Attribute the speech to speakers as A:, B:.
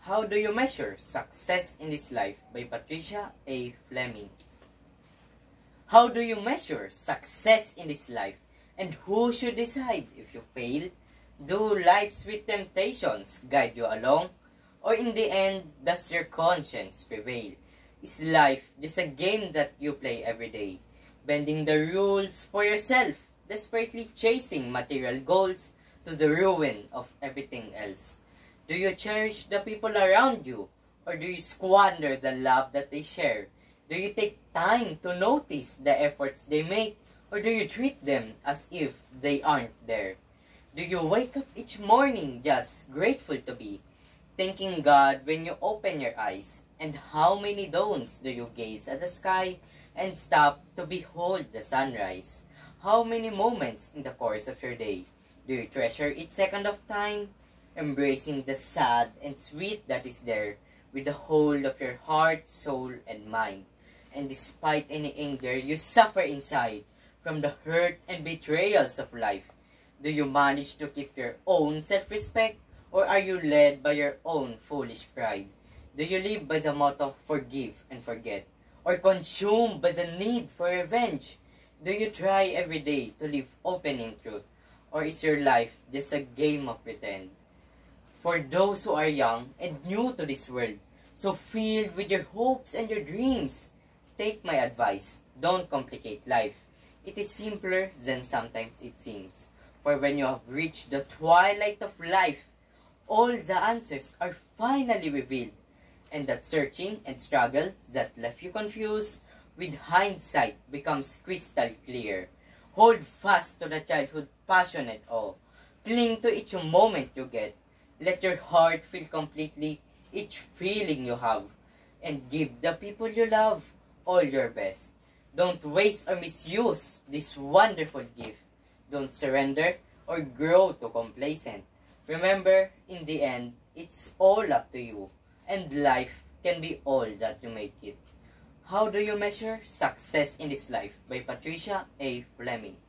A: How do you measure success in this life? By Patricia A. Fleming. How do you measure success in this life? And who should decide if you fail? Do life's sweet temptations guide you along? Or in the end, does your conscience prevail? Is life just a game that you play every day? Bending the rules for yourself, desperately chasing material goals to the ruin of everything else? Do you cherish the people around you? Or do you squander the love that they share? Do you take time to notice the efforts they make? Or do you treat them as if they aren't there? Do you wake up each morning just grateful to be, thanking God when you open your eyes? And how many dawns do you gaze at the sky and stop to behold the sunrise? How many moments in the course of your day do you treasure each second of time, embracing the sad and sweet that is there with the whole of your heart, soul, and mind? And despite any anger you suffer inside from the hurt and betrayals of life, do you manage to keep your own self-respect, or are you led by your own foolish pride? Do you live by the motto forgive and forget, or consumed by the need for revenge? Do you try every day to live open in truth, or is your life just a game of pretend? For those who are young and new to this world, so filled with your hopes and your dreams, take my advice, don't complicate life. It is simpler than sometimes it seems. For when you have reached the twilight of life, all the answers are finally revealed. And that searching and struggle that left you confused, with hindsight becomes crystal clear. Hold fast to the childhood passion and awe. Cling to each moment you get. Let your heart feel completely each feeling you have. And give the people you love all your best. Don't waste or misuse this wonderful gift. Don't surrender or grow too complacent. Remember, in the end, it's all up to you. And life can be all that you make it. How do you measure success in this life? By Patricia A. Fleming.